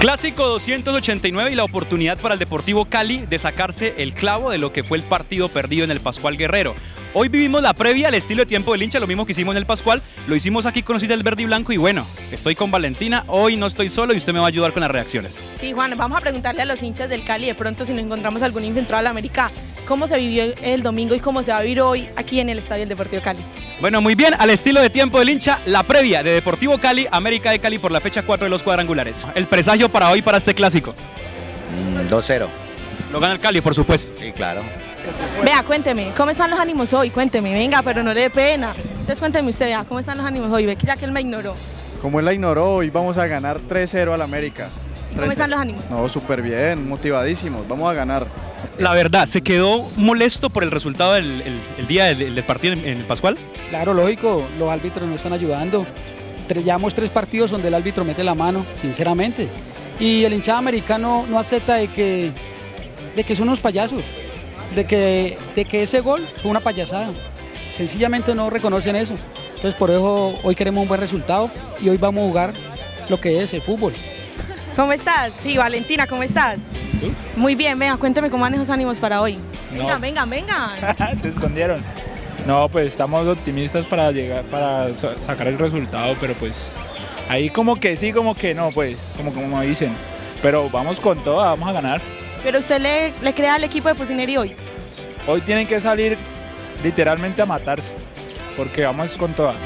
Clásico 289 y la oportunidad para el Deportivo Cali de sacarse el clavo de lo que fue el partido perdido en el Pascual Guerrero. Hoy vivimos la previa al estilo de tiempo del hincha, lo mismo que hicimos en el Pascual, lo hicimos aquí con Cita del Verde y Blanco y bueno, estoy con Valentina, hoy no estoy solo y usted me va a ayudar con las reacciones. Sí, Juan, vamos a preguntarle a los hinchas del Cali de pronto si nos encontramos algún infiltrado de la América, cómo se vivió el domingo y cómo se va a vivir hoy aquí en el Estadio del Deportivo Cali. Bueno, muy bien, al estilo de tiempo del hincha, la previa de Deportivo Cali, América de Cali por la fecha 4 de los cuadrangulares. El presagio para hoy, para este clásico. 2-0. Lo gana el Cali, por supuesto. Sí, claro. Vea, cuénteme, ¿cómo están los ánimos hoy? Cuénteme, venga, pero no le dé pena. Entonces cuénteme usted, vea, ¿cómo están los ánimos hoy? Ve que ya que él me ignoró. Como él la ignoró, hoy vamos a ganar 3-0 al América. ¿Y cómo están los ánimos? No, súper bien, motivadísimos, vamos a ganar. La verdad, ¿se quedó molesto por el resultado del día del partido en el Pascual? Claro, lógico, los árbitros nos están ayudando. Llevamos 3 partidos donde el árbitro mete la mano, sinceramente. Y el hinchada americano no acepta de que son unos payasos, de que ese gol fue una payasada. Sencillamente no reconocen eso. Entonces por eso hoy queremos un buen resultado y hoy vamos a jugar lo que es el fútbol. ¿Cómo estás? Sí, Valentina, ¿cómo estás? ¿Tú? Muy bien, venga, cuénteme cómo van esos ánimos para hoy. No. Vengan. Se escondieron. No, pues estamos optimistas para sacar el resultado, pero pues ahí como que sí, como que no, pues, como dicen. Pero vamos con todo, vamos a ganar. Pero usted le crea al equipo de Pusineri hoy. Hoy tienen que salir literalmente a matarse, porque vamos con toda.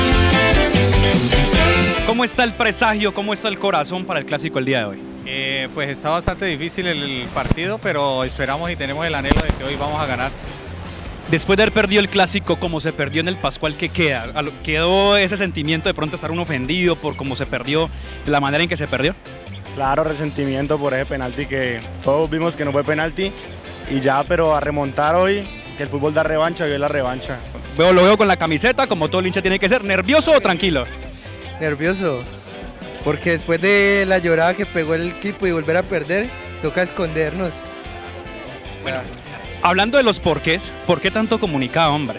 ¿Cómo está el presagio, cómo está el corazón para el clásico el día de hoy? Pues está bastante difícil el partido, pero esperamos y tenemos el anhelo de que hoy vamos a ganar. Después de haber perdido el clásico como se perdió en el Pascual, ¿qué queda? ¿Quedó ese sentimiento de pronto estar uno ofendido por cómo se perdió, de la manera en que se perdió? Claro, resentimiento por ese penalti que todos vimos que no fue penalti y ya, pero a remontar hoy, que el fútbol da revancha, hoy es la revancha. Lo veo con la camiseta, como todo el hincha tiene que ser, ¿nervioso o tranquilo? Nervioso, porque después de la llorada que pegó el equipo y volver a perder, toca escondernos. Bueno, hablando de los porqués, ¿por qué tanto comunicado, hombre?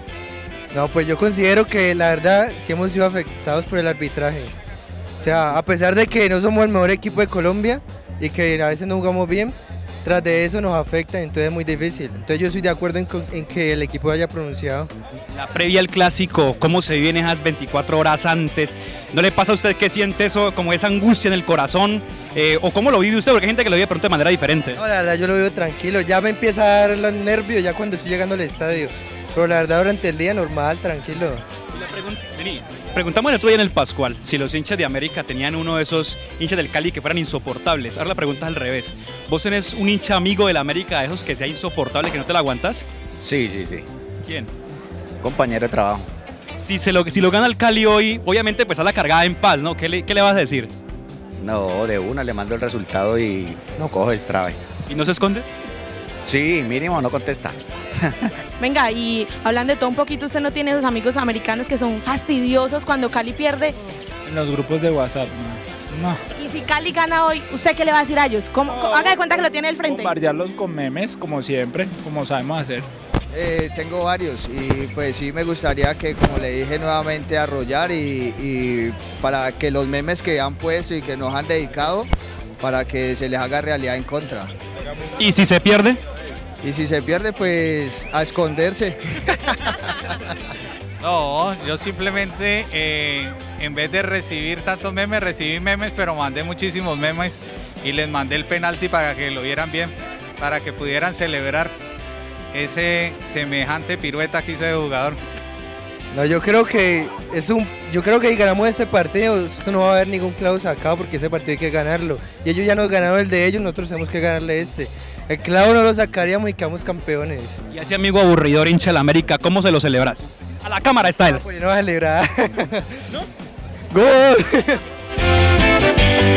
No, pues yo considero que la verdad sí hemos sido afectados por el arbitraje. O sea, a pesar de que no somos el mejor equipo de Colombia y que a veces no jugamos bien, tras de eso nos afecta, entonces es muy difícil. Entonces yo estoy de acuerdo en que el equipo haya pronunciado. La previa al clásico, ¿cómo se viven esas 24 horas antes? ¿No le pasa a usted que siente eso, como esa angustia en el corazón? ¿O cómo lo vive usted? Porque hay gente que lo vive de pronto de manera diferente. No, la verdad yo lo vivo tranquilo, ya me empieza a dar los nervios ya cuando estoy llegando al estadio. Pero la verdad durante el día normal, tranquilo. Preguntamos el otro día en el Pascual si los hinchas de América tenían uno de esos hinchas del Cali que fueran insoportables. Ahora la pregunta es al revés. ¿Vos tenés un hincha amigo del América de esos que sea insoportable, que no te la aguantas? Sí. ¿Quién? Compañero de trabajo. Si lo gana el Cali hoy, obviamente pues a la cargada en paz, ¿no? ¿Qué le vas a decir? No, de una le mando el resultado y no cojo extrabe. ¿Y no se esconde? Sí, mínimo no contesta. Venga, y hablando de todo un poquito, ¿usted no tiene esos amigos americanos que son fastidiosos cuando Cali pierde? En los grupos de WhatsApp, no. Y si Cali gana hoy, ¿usted qué le va a decir a ellos? Haga de cuenta que lo tiene al frente. Bombardearlos con memes, como siempre, como sabemos hacer. Tengo varios y pues sí me gustaría que, como le dije nuevamente, arrollar y para que los memes que han puesto y que nos han dedicado, para que se les haga realidad en contra. ¿Y si se pierde? Y si se pierde, pues a esconderse. No, yo simplemente en vez de recibir tantos memes, recibí memes, pero mandé muchísimos memes y les mandé el penalti para que lo vieran bien, para que pudieran celebrar ese semejante pirueta que hizo el jugador. No, yo creo que si ganamos este partido, esto no va a haber ningún clavo sacado porque ese partido hay que ganarlo. Y ellos ya nos ganaron el de ellos, nosotros tenemos que ganarle este. El clavo no lo sacaríamos y quedamos campeones. Y ese amigo aburridor hincha del América, ¿cómo se lo celebras? A la cámara está él. Pues yo no voy a celebrar. ¿No? ¡Gol!